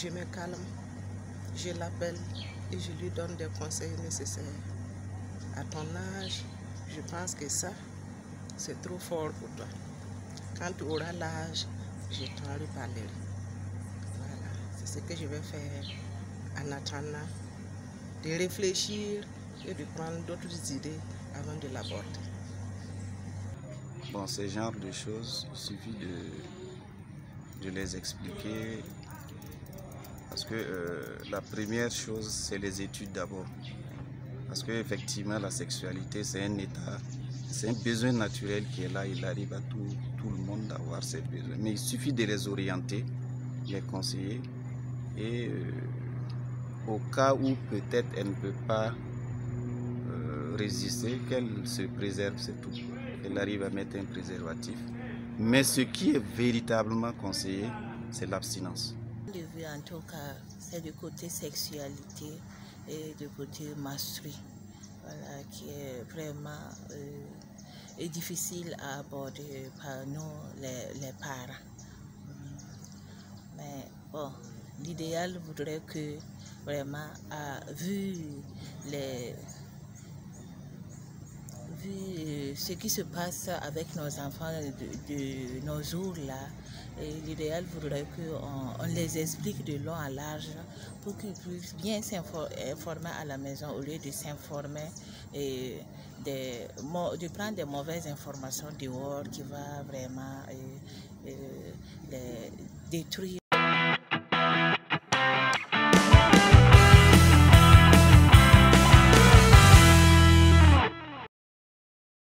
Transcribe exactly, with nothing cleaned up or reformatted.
je me calme, je l'appelle et je lui donne des conseils nécessaires. À ton âge, je pense que ça, c'est trop fort pour toi. Quand tu auras l'âge, je t'en reparlerai. Voilà, c'est ce que je vais faire en attendant de réfléchir et de prendre d'autres idées avant de l'aborder. Bon, ce genre de choses, il suffit de, de les expliquer parce que euh, la première chose, c'est les études d'abord. Parce qu'effectivement, la sexualité, c'est un état, c'est un besoin naturel qui est là. Il arrive à tout, tout le monde d'avoir ces besoins. Mais il suffit de les orienter, les conseiller. Et euh, au cas où peut-être elle ne peut pas euh, résister, qu'elle se préserve, c'est tout. Qu'elle arrive à mettre un préservatif. Mais ce qui est véritablement conseillé, c'est l'abstinence. De vue en tout cas, c'est du côté sexualité et du côté menstrué, voilà, qui est vraiment euh, est difficile à aborder par nous les, les parents. Mais bon, l'idéal voudrait que vraiment, à, vu les vu ce qui se passe avec nos enfants de, de nos jours là, l'idéal voudrait qu'on on les explique de long en large pour qu'ils puissent bien s'informer à la maison au lieu de s'informer et de, de prendre des mauvaises informations dehors qui va vraiment et, et les détruire.